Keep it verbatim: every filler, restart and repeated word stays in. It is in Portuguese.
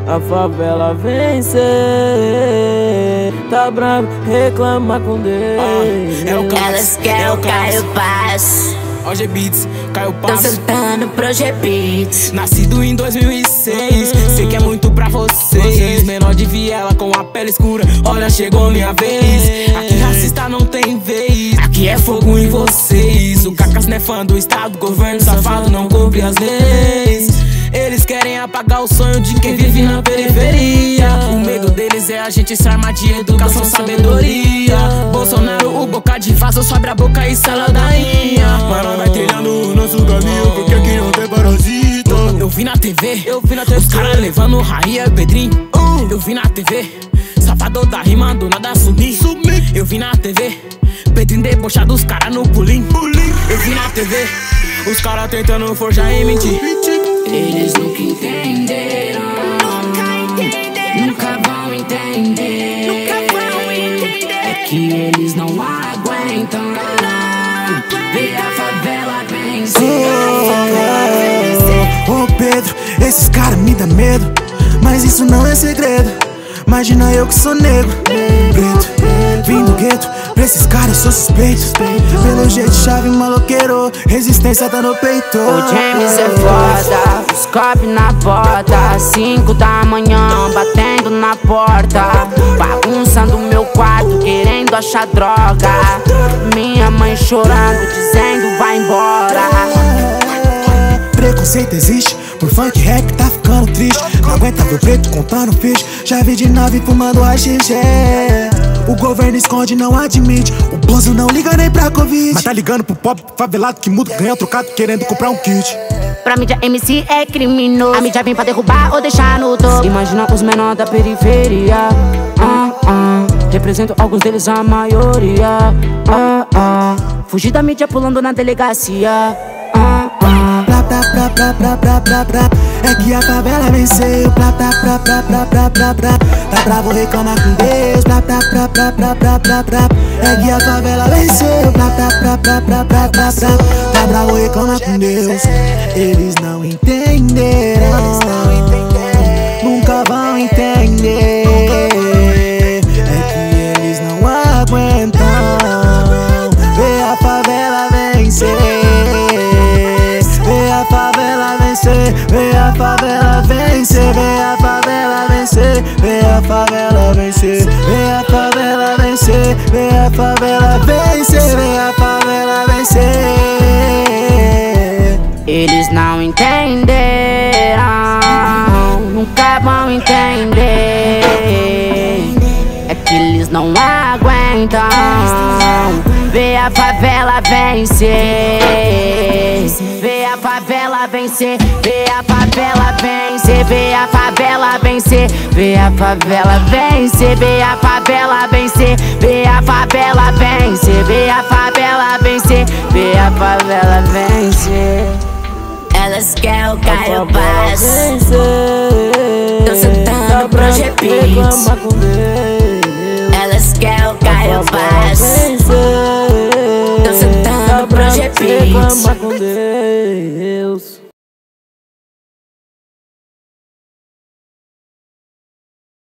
a favela vencer. Tá bravo, reclama com Deus. Ah, é o Elas querem o Caio Paz. O G Beats, Caio Paz. Tô sentando pro G Beats. Nascido em dois mil e seis, sei que é muito pra vocês. Menor de viela com a pele escura, olha, chegou minha vez. Aqui racista não tem vez, aqui é fogo em vocês. O Cacas não é fã do estado, governo safado não cumpre as leis. Eles querem apagar o sonho de quem vive na periferia. O medo deles é a gente se armar de educação, sabedoria. Bolsonaro, o boca de vaso, sobe a boca e sala da rainha. Mano, vai trilhando o nosso caminho, porque aqui não tem parasita. Eu vi na T V, eu vi na T V, os caras levando raia e Pedrinho. Eu vi na T V, safador da rima do nada sumir. Eu vi na T V, Pedrinho debochado, os caras no pulim. Eu vi na T V, os caras tentando forjar e mentir. Eles nunca entenderam, nunca vão entender, é que eles não aguentam ver a favela vencer. Ô Pedro, esses caras me dão medo, mas isso não é segredo. Imagina eu que sou negro, preto, vim do gueto. Pra esses caras eu sou suspeito, pelo jeito chave maloqueiro, resistência tá no peito. O James é foda, os copos na bota, cinco da manhã, batendo na porta, bagunçando meu quarto, querendo achar droga. Minha mãe chorando, dizendo vai embora. Preconceito existe, por funk rap tá ficando triste. Não aguenta ver preto contando ficha, já vi de nave fumando a G G. O governo esconde, não admite, o Bozo não liga nem pra Covid. Mas tá ligando pro pobre favelado que muda, ganha trocado querendo comprar um kit. Pra mídia M C é criminoso, a mídia vem pra derrubar ou deixar no topo. Imagina os menores da periferia, ah, ah. Represento alguns deles, a maioria, ah, ah. Fugir da mídia pulando na delegacia, ah, ah. Pra, pra, pra, pra, pra, pra, pra, pra. É que a favela venceu. Pra, pra, pra, pra, pra, pra, pra, pra. Tá bravo, reclama com Deus. Pra, pra, pra, pra, pra, pra, pra, pra. É que a favela venceu. Pra, pra, pra, pra, pra, pra, pra, pra. Tá bravo, reclama com Deus. Eles não entenderão, nunca vão entender. É que eles não aguentam ver a favela vencer. Vê a favela vencer, vê a favela vencer, vê a favela vencer, vê a favela vencer, vê a favela vencer, vê a favela vencer, vê a favela vencer. Eles não entenderão, nunca vão entender. É que eles não aguentam ver a favela vencer. Vê a favela vencer, vê a favela vencer, vê a favela vencer, vê a favela vencer, vê a favela vencer, vê a favela vencer, vê a favela vencer, vê a favela vencer. Elas querem o Caio Paz. Tô sentando pro G Beats. Elas querem o Caio Paz. Tô sentando pro G Beats.